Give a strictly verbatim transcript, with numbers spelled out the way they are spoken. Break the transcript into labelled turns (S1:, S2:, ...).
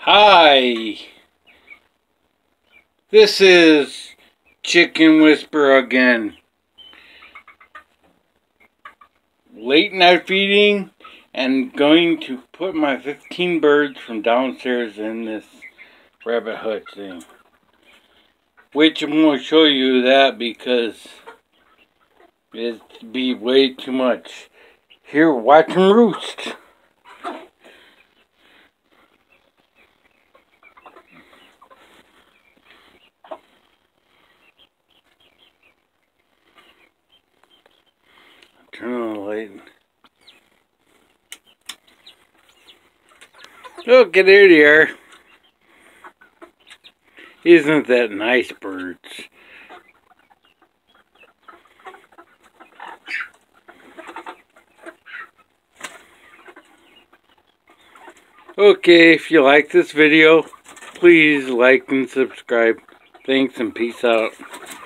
S1: Hi, this is Chicken Whisperer again. Late night feeding and going to put my fifteen birds from downstairs in this rabbit hutch thing. Which I'm going to show you that because it'd be way too much. Here, watch them roost. Turn on the light. Okay, there they are. Isn't that nice, birds? Okay, if you like this video, please like and subscribe. Thanks and peace out.